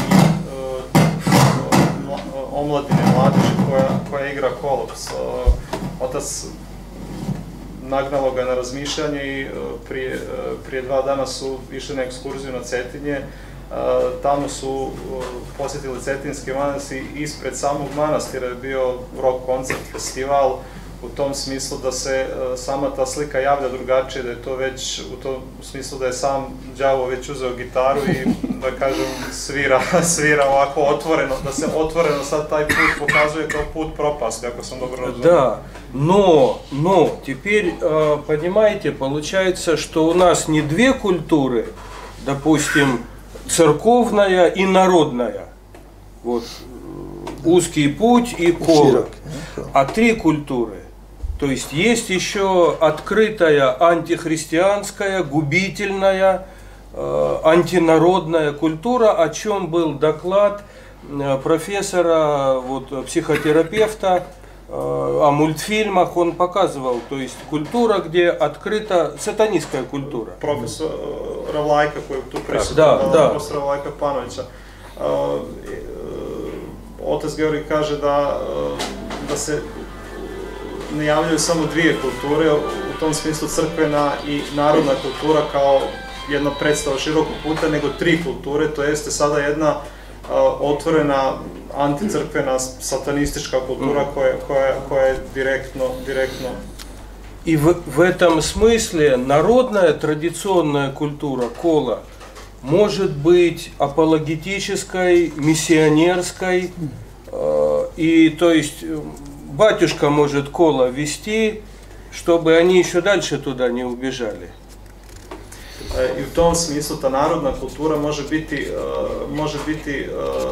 omladine, mladeži koja, koja igra kolops. Otac nagnalo ga na razmišljanje i prije, prije dva dana su išli na ekskurziju na Cetinje. Tamo su posjetili Cetinski manastir i ispred samog manastira je bio rock koncert, festival, u tom smislu da se sama ta slika javlja drugačije, da je to već u tom smislu da je sam đavo već uzeo gitaru i da kažem svira, svira ovako otvoreno, da se otvoreno sad taj put pokazuje kao put propasti, ako sam dobro razumio. Да, но, но теперь, понимаете, получается, что у нас не две культуры, допустим, церковная и народная, вот, узкий путь и коло, а три культуры. То есть есть еще открытая антихристианская, губительная, э, антинародная культура, о чем был доклад э, профессора, вот, психотерапевта э, о мультфильмах. Он показывал, то есть культура, где открыта сатанистская культура. Профессор Равлайка, koji tu prisutan, da, da. profesor Ravlajka Panovića. Otac Georgij kaže da, da se ne javljaju samo dvije kulture, u tom smislu crkvena i narodna kultura kao jedna predstava širokog puta, nego tri kulture, to jeste sada jedna uh, otvorena anticrkvena satanistička kultura koja, koja, koja je direktno, direktno. И в, в этом смысле народная традиционная культура кола может быть апологетической, миссионерской, э, и то есть батюшка может кола вести, чтобы они еще дальше туда не убежали. I u tom smislu ta narodna kultura može biti, može biti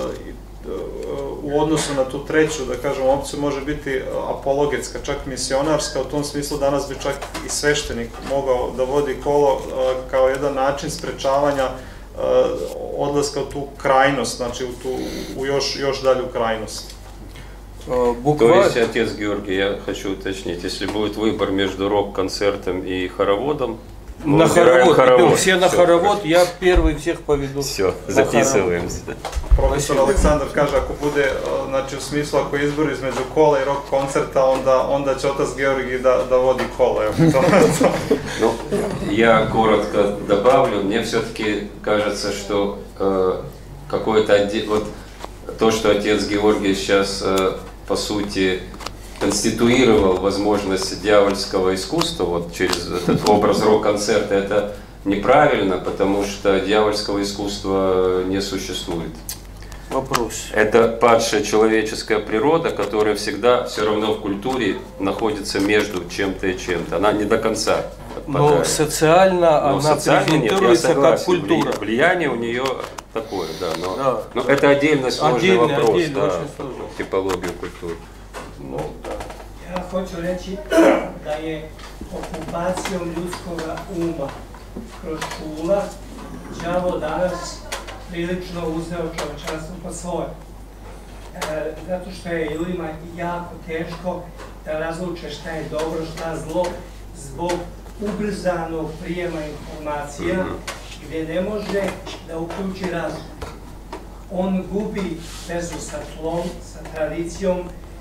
u odnosu na tu treću, da kažem, opciju, može biti apologetska, čak misionarska. U tom smislu danas bi čak i sveštenik mogao da vodi kolo kao jedan način sprečavanja odlaska u tu krajnost, znači u, tu, u još, još dalju krajnost. Буква... То есть, отец Георгий, я хочу уточнить, если будет выбор между рок-концертом и хороводом, на хоровод, хоровод. Все на Все, хоровод, хорошо. Я первый всех поведу. Все, записываемся. Profesor Aleksandar kaže, ako bude, znači u smislu, ako izbor između kola i rock koncerta, onda, onda će otac Georgij da, da vodi kola. Ну, я коротко добавлю, мне все-таки кажется, что э, какое-то отде... вот то, что отец Георгий сейчас, э, по сути, конституировал возможность дьявольского искусства вот через этот образ рок-концерта, это неправильно, потому что дьявольского искусства не существует. Вопрос. Это падшая человеческая природа, которая всегда все равно в культуре находится между чем-то и чем-то. Она не до конца отпадает. Но социально Но она социально презентируется нет, как культура. Влияние у нее такое, да. Но, да. но это отдельно сложный отдельный, вопрос, отдельный, да, очень сложный. типологию культуры. Ну, да. Ja hoću reći da je okupacijom ljudskog uma kroz kula đavo danas prilično uzeo čovečanstvo po svoje. E, zato što je ljudima jako teško da razluče šta je dobro, šta zlo, zbog ubrzanog prijema informacija, gdje ne može da uključi razum. On gubi vezu sa tlom, sa tradicijom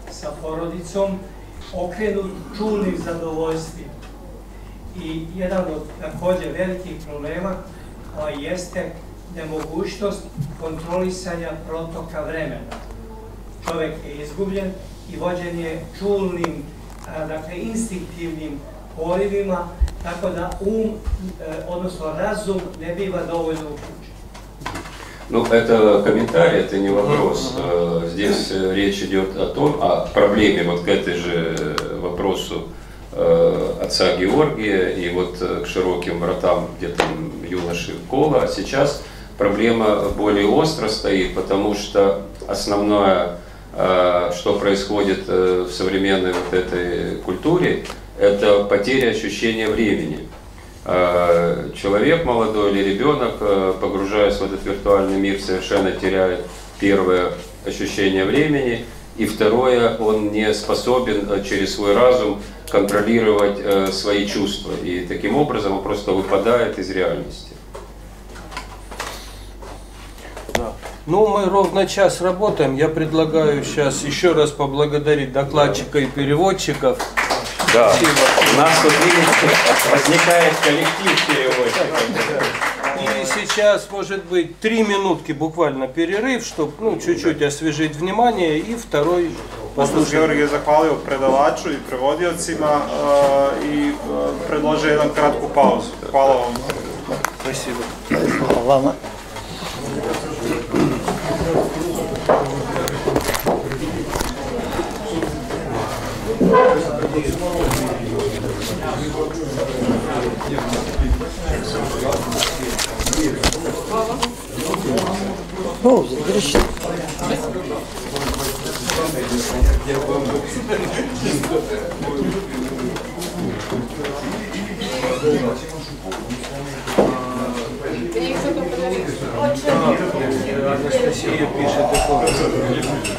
sa porodicom okrenut čulnim zadovoljstvima. I jedan od također velikih problema a, jeste nemogućnost kontrolisanja protoka vremena. Čovjek je izgubljen i vođen je čulnim, a, dakle instinktivnim porivima, tako da um, odnosno razum ne biva dovoljno uključen. Ну, это комментарий, это не вопрос. Здесь речь идет о том, о проблеме, вот к этой же вопросу отца Георгия и вот к широким вратам, где там юноши Кола. А сейчас проблема более остро стоит, потому что основное, что происходит в современной вот этой культуре, это потеря ощущения времени. Человек молодой или ребенок, погружаясь в этот виртуальный мир, совершенно теряет первое ощущение времени, и второе, он не способен через свой разум контролировать свои чувства, и таким образом он просто выпадает из реальности. Да. Ну, мы ровно час работаем. Я предлагаю сейчас еще раз поблагодарить докладчика и переводчиков. Да. Спасибо. У нас тут, видите, возникает коллектив переводчиков. И сейчас, может быть, три минутки буквально перерыв, чтобы ну, чуть-чуть освежить внимание, и второй Otac Georgije je zahvalio predavaču i prevodiocima uh, i uh, predložio jednu kratku pauzu. Hvala vam. Спасибо. Hvala vama. O, završi. Анастасия пишет такое.